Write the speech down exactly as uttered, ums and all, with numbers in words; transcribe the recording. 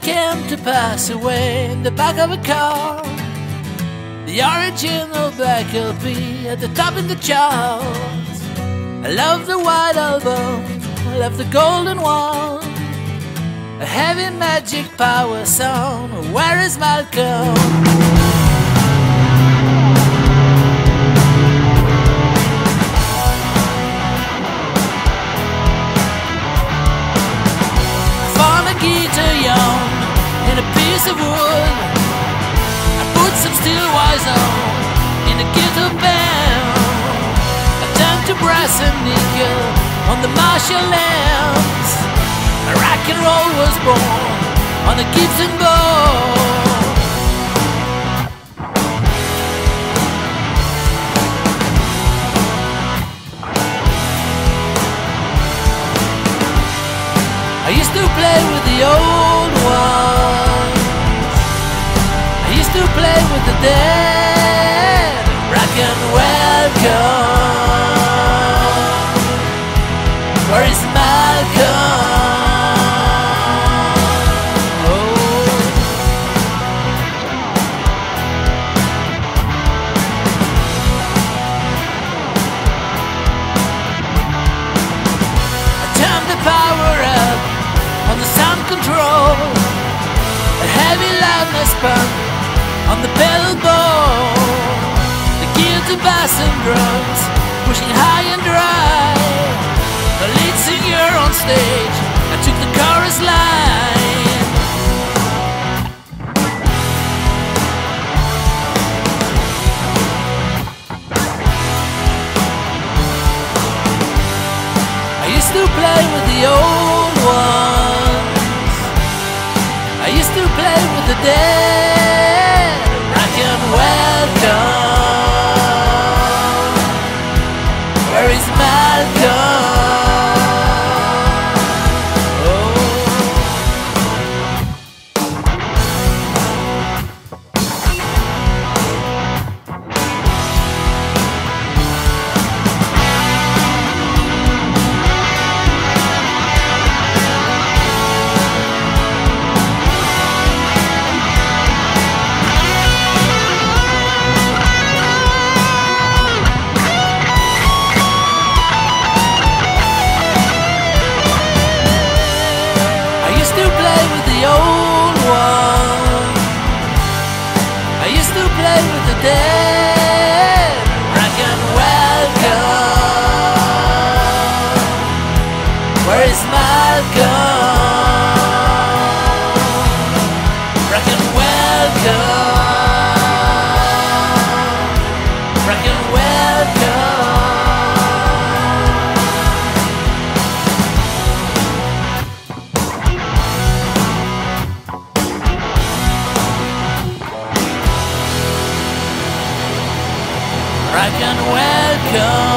came to pass away in the back of a car. The original Black L P at the top in the charts. I love the white album, I love the golden one. A heavy magic power sound, where is Malcolm? Guitar young in a piece of wood. I put some steel wires on in a guitar band. I turned to brass and nickel on the Marshall amps. Rock and roll was born on the Gibson board. I used to play with the old ones. I used to play with the dead. Rock and welcome. Where is Malcolm? Oh. I turned the power up on the sound control, a heavy loudness pump on the pedal board, the guitar, bass and drums pushing high and dry. The lead singer on stage, I took the chorus line. I used to play with the old ones. I used to play with the dead. Rock and welcome. Where is Malcolm? With the dead, rock and welcome. Where is Malcolm? Rock and welcome. Rock and welcome. Rock and welcome.